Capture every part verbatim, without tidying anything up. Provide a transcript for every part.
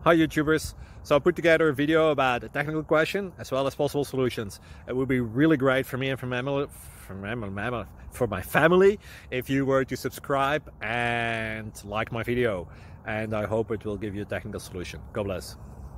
Hi YouTubers! So I put together a video about a technical question as well as possible solutions. It would be really great for me and for, mammal, for, mammal, for my family if you were to subscribe and like my video. And I hope it will give you a technical solution. God bless.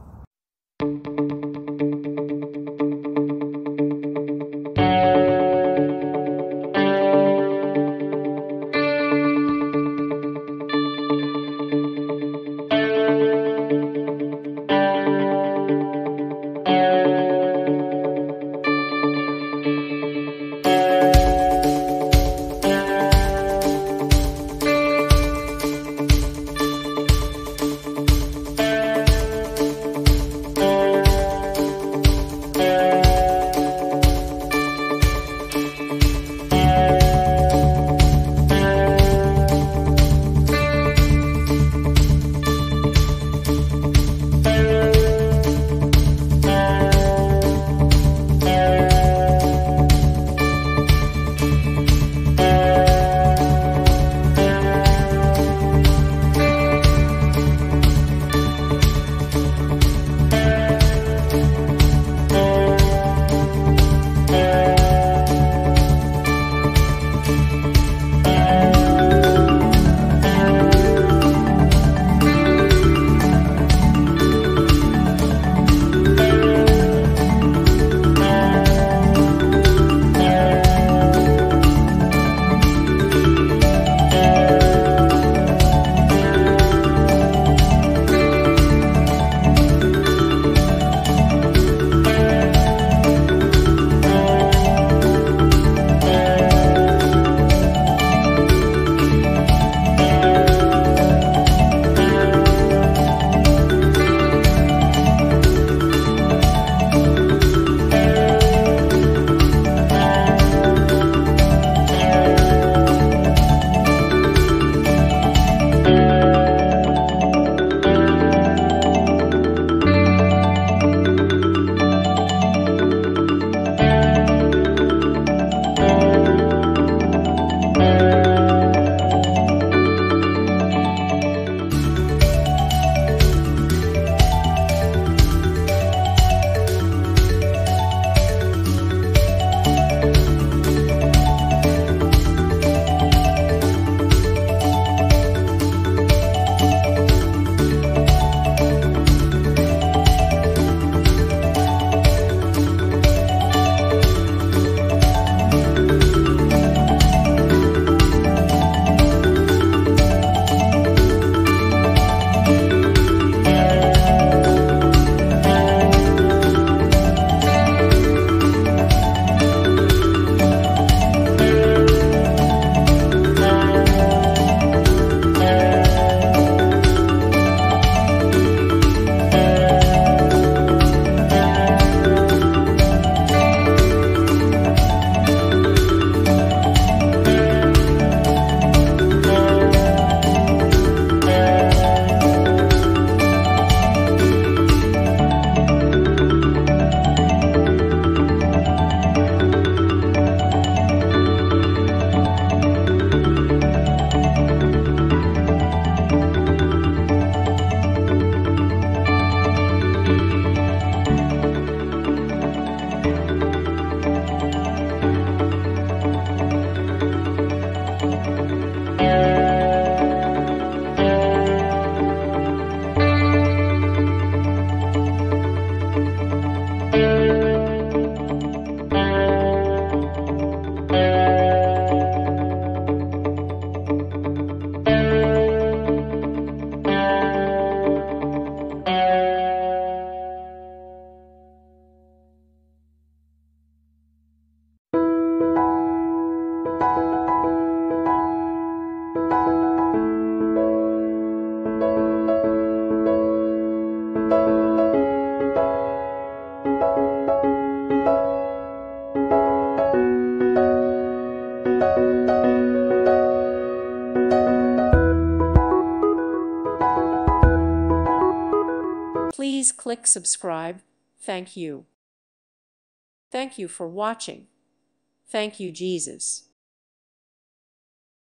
Please click subscribe. Thank you. Thank you for watching. Thank you, Jesus.